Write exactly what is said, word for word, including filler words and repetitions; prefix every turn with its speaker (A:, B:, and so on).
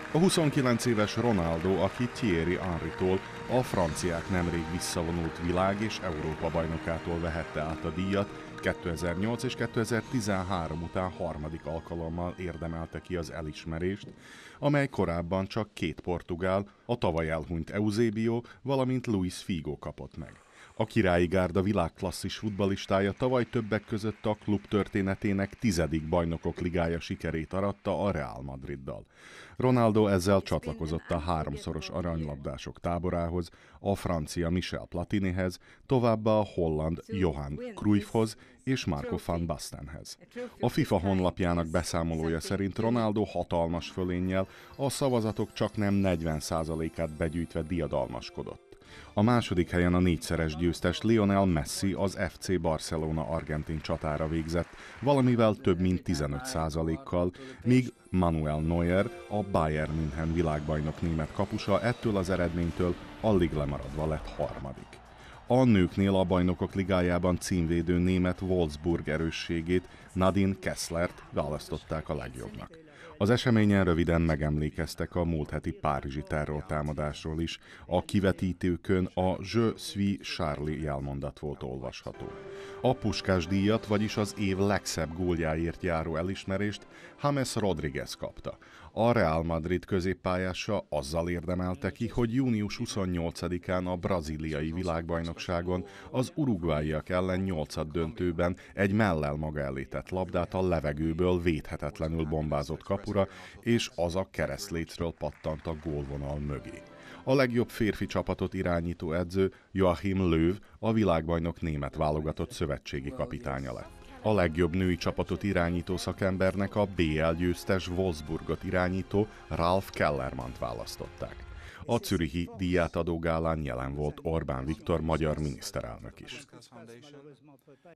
A: A huszonkilenc éves Ronaldo, aki Thierry Henrytól, a franciák nemrég visszavonult világ- és Európa-bajnokától vehette át a díjat, kétezer-nyolc és kétezer-tizenhárom után harmadik alkalommal érdemelte ki az elismerést, amely korábban csak két portugál, a tavaly elhunyt Eusebio, valamint Luis Figo kapott meg. A királyi gárda világklasszis futballistája tavaly többek között a klub történetének tizedik bajnokok ligája sikerét aratta a Real Madriddal. Ronaldo ezzel csatlakozott a háromszoros aranylabdások táborához, a francia Michel Platinihez, továbbá a holland Johan Cruyffhoz és Marco van Bastenhez. A FIFA honlapjának beszámolója szerint Ronaldo hatalmas fölénnyel a szavazatok csaknem negyven százalékát begyűjtve diadalmaskodott. A második helyen a négyszeres győztes Lionel Messi az ef cé Barcelona argentin csatára végzett, valamivel több mint tizenöt százalékkal, míg Manuel Neuer, a Bayern München világbajnok német kapusa ettől az eredménytől alig lemaradva lett harmadik. A nőknél a Bajnokok Ligájában címvédő német Wolfsburg erősségét, Nadine Kesslert választották a legjobbnak. Az eseményen röviden megemlékeztek a múlt heti párizsi terrortámadásról is. A kivetítőkön a Je suis Charlie jelmondat volt olvasható. A Puskás díjat, vagyis az év legszebb góljáért járó elismerést James Rodriguez kapta. A Real Madrid középpályása azzal érdemelte ki, hogy június huszonnyolcadikán a brazíliai világbajnokságon az uruguayiak ellen nyolcad döntőben egy mellel maga elé tett labdát a levegőből védhetetlenül bombázott kapura, és az a keresztlécről pattant a gólvonal mögé. A legjobb férfi csapatot irányító edző Joachim Löw a világbajnok német válogatott szövetségi kapitánya lett. A legjobb női csapatot irányító szakembernek a bé el győztes Wolfsburgot irányító Ralf Kellermann-t választották. A zürichi díjátadó gálán jelen volt Orbán Viktor magyar miniszterelnök is.